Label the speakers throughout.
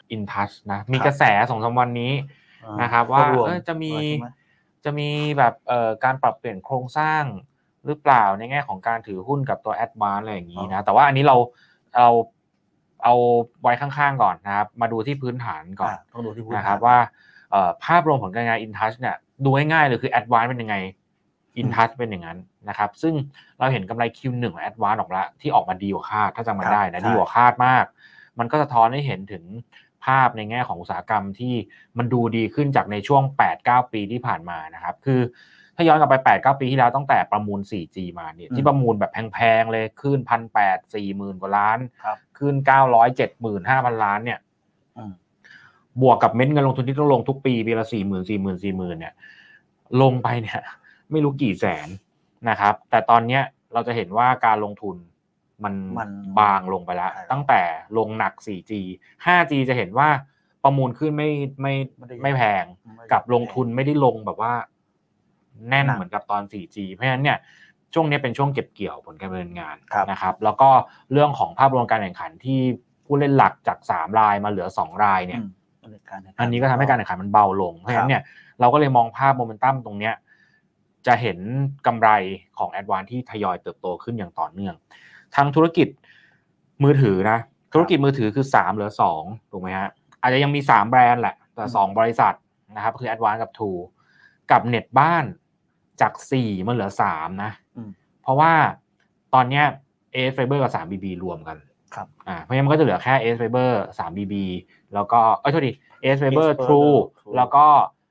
Speaker 1: InTouch นะมีกระแส 2-3 วันนี้นะครับว่าจะมีแบบการปรับเปลี่ยนโครงสร้างหรือเปล่าในแง่ของการถือหุ้นกับตัว Advance อะไรอย่างนี้นะแต่ว่าอันนี้เราเอาไว้ข้างๆก่อนนะครับมาดูที่พื้นฐานก่อน
Speaker 2: ต้องดูที่พื้นฐาน
Speaker 1: นะครับว่าภาพรวมของการงาน InTouch เนี่ยดูง่ายๆเลยคือ Advance เป็นยังไง InTouch เป็นอย่างนั้นนะครับซึ่งเราเห็นกำไร Q1 ของ Advance ออกแล้วที่ออกมาดีกว่าคาดถ้าจำมันได้นะดีกว่าคาดมากมันก็สะท้อนให้เห็นถึงภาพในแง่ของอุตสาหกรรมที่มันดูดีขึ้นจากในช่วง 8-9 ปีที่ผ่านมานะครับคือถ้าย้อนกลับไป 8-9 ปีที่แล้วตั้งแต่ประมูล 4G มาเนี่ยที่ประมูลแบบแพงๆเลยขึ้น 1,840,000 กว่าล้านขึ้น 975,000 ล้านเนี่ยบวกกับเม็ดเงินลงทุนที่ต้องลงทุกปีปีละ 40,000 เนี่ยลงไปเนี่ยไม่รู้กี่แสนนะครับแต่ตอนนี้เราจะเห็นว่าการลงทุนมันบางลงไปแล้วตั้งแต่ลงหนัก 4G 5G จะเห็นว่าประมูลขึ้นไม่แพงกับลงทุนไม่ได้ลงแบบว่าแน่นเหมือนกับตอน 4G เพราะฉะนั้นเนี่ยช่วงนี้เป็นช่วงเก็บเกี่ยวผลการดำเนินงานนะครับแล้วก็เรื่องของภาพรวมการแข่งขันที่ผู้เล่นหลักจาก3รายมาเหลือ2รายเนี่ยอันนี้ก็ทำให้การแข่งขันมันเบาลงเพราะฉะนั้นเนี่ยเราก็เลยมองภาพโมเมนตัมตรงเนี้ยจะเห็นกำไรของ Advance ที่ทยอยเติบโตขึ้นอย่างต่อเนื่องทั้งธุรกิจมือถือนะธุรกิจมือถือคือ3เหลือ2ถูกไหมฮะอาจจะยังมี3แบรนด์แหละแต่2บริษัทนะครับคือ Advance กับ True กับเน็ตบ้านจาก4มันเหลือ3นะเพราะว่าตอนเนี้ย AS Fiber กับ 3BB รวมกัน
Speaker 2: ครับ
Speaker 1: เพราะงั้นมันก็จะเหลือแค่ AS Fiber 3BB แล้วก็โทษที AS Fiber True แล้วก็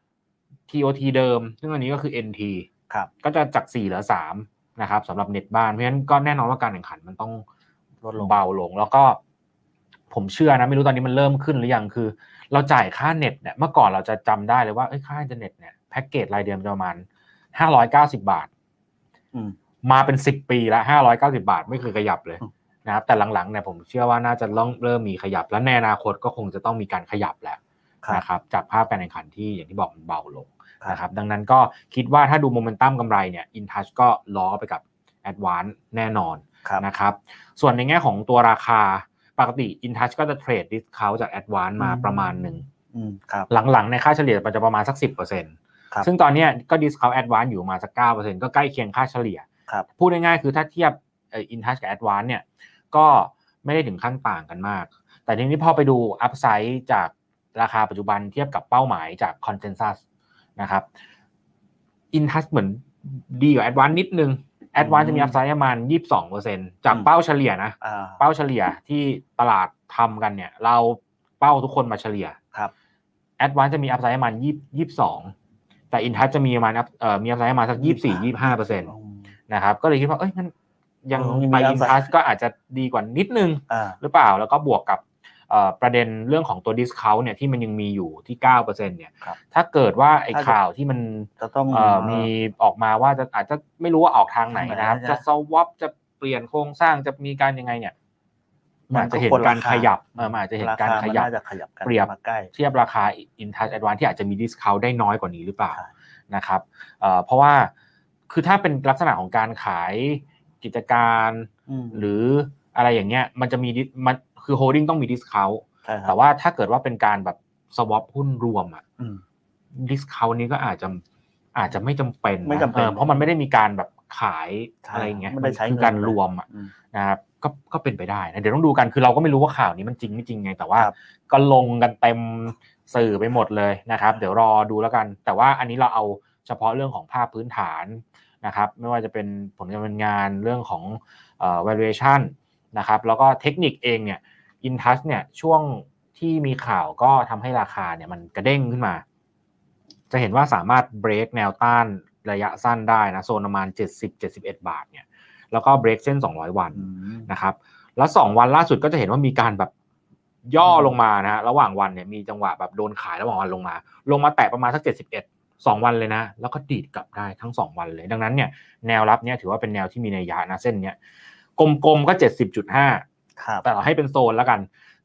Speaker 1: TOT เดิมซึ่งอันนี้ก็คือ NT
Speaker 2: ครับ
Speaker 1: ก็จะจาก4เหลือ3นะครับสำหรับเน็ตบ้านเพราะฉะนั้นก็แน่นอนว่าการแข่งขันมันต้องลดลงเบาลงแล้วก็ผมเชื่อนะไม่รู้ตอนนี้มันเริ่มขึ้นหรือยังคือเราจ่ายค่าเน็ตเนี่ยเมื่อก่อนเราจะจำได้เลยว่าค่าอินเทอร์เน็ตเนี่ยแพ็กเกจรายเดือนประมาณ590 บาทมาเป็น10ปีแล้ว590 บาทไม่เคยขยับเลยนะครับแต่หลังๆเนี่ยผมเชื่อว่าน่าจะเริ่มมีขยับและในอนาคตก็คงจะต้องมีการขยับแหละนะครับจากภาพการแข่งขันที่อย่างที่บอกมันเบาลงนะครับดังนั้นก็คิดว่าถ้าดูโมเมนตัมกำไรเนี่ย InTouch ก็ล้อไปกับ Advance แน่นอนนะครับส่วนในแง่ของตัวราคาปกติ InTouch ก็จะเทรดดิสเคาท์จาก Advance มาประมาณนึงหลังๆในค่าเฉลี่ยมันจะประมาณสัก 10% ซึ่งตอนนี้ก็ดิสเคาท์ Advance อยู่มาสัก 9% ก็ใกล้เคียงค่าเฉลี่ยพูดง่ายๆคือถ้าเทียบInTouch กับ Advance เนี่ยก็ไม่ได้ถึงขั้นต่างกันมากแต่ทีนี้พอไปดูอัพไซด์จากราคาปัจจุบันเทียบกับเป้าหมายจาก Consensus นะครับ InTouch เหมือนดีกว่า Advance นิดนึง Advance จะมีอัพไซด์ประมาณ 22% จากเป้าเฉลี่ยนะเป้าเฉลี่ยที่ตลาดทำกันเนี่ยเราเป้าทุกคนมาเฉลี่ย
Speaker 2: ครับ
Speaker 1: Advance จะมีอัพไซด์ประมาณ22แต่ InTouch จะมีประมาณมีอัพไซด์ประมาณสัก 24-25% นะครับก็เลยคิดว่างั้นยังไป InTouch ก็อาจจะดีกว่านิดนึงหรือเปล่าแล้วก็บวกกับประเด็นเรื่องของตัว discount เนี่ยที่มันยังมีอยู่ที่ 9% เนี่ยถ้าเกิดว่าไอ้ข่าวที่มัน
Speaker 2: จะต้อง
Speaker 1: มีออกมาว่าอาจจะไม่รู้ว่าออกทางไหนนะครับจะ swap จะเปลี่ยนโครงสร้างจะมีการยังไงเนี่ยมันจะเห็นการขยับมันอาจจะเห็นการขยับเปรียบเทียบราคา InTouch Advance ที่อาจจะมี discount ได้น้อยกว่านี้หรือเปล่านะครับเพราะว่าคือถ้าเป็นลักษณะของการขายกิจการหรืออะไรอย่างเงี้ยมันจะมีมันคือ holding ต้องมี discount แต่ว่าถ้าเกิดว่าเป็นการแบบ swap หุ้นรวมdiscount นี้ก็อาจจะไม่จำเป็นเพราะมันไม่ได้มีการแบบขายอะไรอย่างเงี้ยมันคือการรวมนะครับก็เป็นไปได้นะเดี๋ยวต้องดูกันคือเราก็ไม่รู้ว่าข่าวนี้มันจริงไม่จริงไงแต่ว่าก็ลงกันเต็มสื่อไปหมดเลยนะครับเดี๋ยวรอดูแล้วกันแต่ว่าอันนี้เราเอาเฉพาะเรื่องของภาพพื้นฐานนะครับไม่ว่าจะเป็นผลการดำเนินงานเรื่องของvaluation นะครับแล้วก็เทคนิคเองเนี่ย InTouch เนี่ยช่วงที่มีข่าวก็ทำให้ราคาเนี่ยมันกระเด้งขึ้นมาจะเห็นว่าสามารถเบรกแนวต้านระยะสั้นได้นะโซนประมาณ 70-71 บาทเนี่ยแล้วก็เบรกเส้น200วันนะครับแล้ว2วันล่าสุดก็จะเห็นว่ามีการแบบย่อลงมานะระหว่างวันเนี่ยมีจังหวะแบบโดนขายระหว่างวันลงมาแตะประมาณสัก71 2วันเลยนะแล้วก็ดีดกลับได้ทั้ง2วันเลยดังนั้นเนี่ยแนวรับเนี่ยถือว่าเป็นแนวที่มีนัยยะนะเส้นเนี้ยกลมๆก็ 70.5
Speaker 2: ครับแต่
Speaker 1: เราให้เป็นโซนแล้วกัน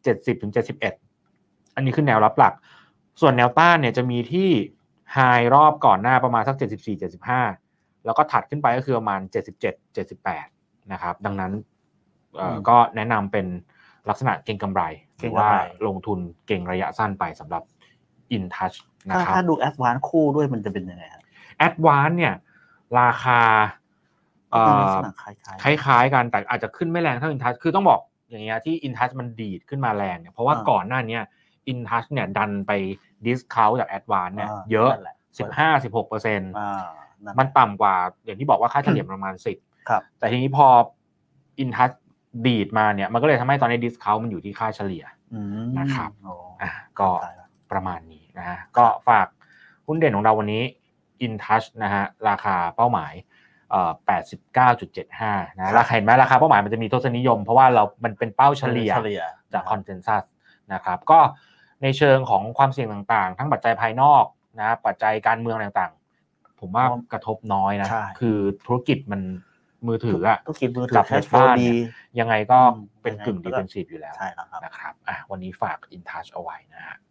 Speaker 1: 70-71 อันนี้คือแนวรับหลักส่วนแนวต้านเนี่ยจะมีที่ไฮรอบก่อนหน้าประมาณสัก 74-75 แล้วก็ถัดขึ้นไปก็คือประมาณ 77-78 นะครับดังนั้นก็แนะนำเป็นลักษณะเก็งกำไรหรือว่าลงทุนเก็งระยะสั้นไปสำหรับ InTouch นะครับ
Speaker 2: ถ้าดู Advance คู่ด้วยมันจะเป็นยังไงครับ
Speaker 1: Advance เนี่ยราคา
Speaker 2: ลักษณะ
Speaker 1: คล้ายๆกันแต่อาจจะขึ้นไม่แรงเท่า InTouch คือต้องบอกอย่างเงี้ยที่ InTouch มันดีดขึ้นมาแรงเนี่ยเพราะว่าก่อนหน้านี้ InTouch เนี่ยดันไป discount จาก Advance เนี่ยเยอะ 15-16% มันต่ำกว่าอย่างที่บอกว่าค่าเฉลี่ยประมาณ10แต่ทีนี้พอ InTouch ดีดมาเนี่ยมันก็เลยทำให้ตอนนี้ discount มันอยู่ที่ค่าเฉลี่ยนะครับก็ประมาณนี้นะฮะก็ฝากหุ้นเด่นของเราวันนี้ InTouch นะฮะราคาเป้าหมาย89.75 นะราคาเห็นไหมราคาเป้าหมายมันจะมีทศนิยมเพราะว่ามันเป็นเป้าเฉลี่ยจากคอนเซนแซสนะครับก็ในเชิงของความเสี่ยงต่างๆทั้งปัจจัยภายนอกนะปัจจัยการเมืองต่างๆผมว่ากระทบน้อยนะคือธุรกิจมันมือถือ
Speaker 2: กับแคชฟลูดี
Speaker 1: ยังไงก็เป็นกึ่งดิเฟนซีฟอยู่แล้วนะครับวันนี้ฝาก InTouch เอาไว้นะฮะ